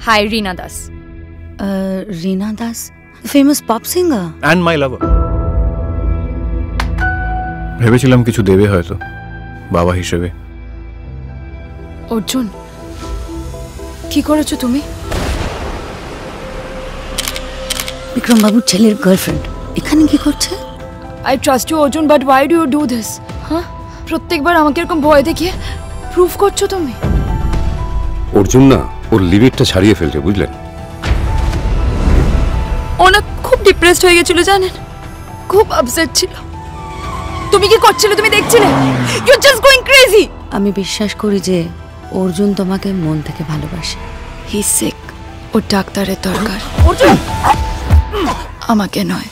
Hi, Rina Das. Rina Das, famous pop singer. And my lover. ভেবেছিলাম কিছু দেবে হয়তো বাবা হিসেবে। অর্জুন, কি করেছো তুমি? বিক্রম বাবুর ছেলের গার্লফ্রেন্ড এখানে কি করছে? I trust you, Arjun, but why do you do this? হ্যাঁ, প্রত্যেকবার আমাকে এরকম ভয় দেখিয়ে প্রুফ করছো তুমি। অর্জুন না ওর লিমিটটা ছাড়িয়ে ফেলছে, বুঝলেন? ওনা খুব ডিপ্রেসড হয়ে গেছিল জানেন, খুব আপসেট ছিল। তুমি কি করছিলে? তুমি দেখছিলে? You just going crazy. আমি বিশ্বাস করি যে অর্জুন তোমাকে মন থেকে ভালোবাসে। হি সিক, ও ডাক্তারের দরকার। অর্জুন, আমাকে নয়।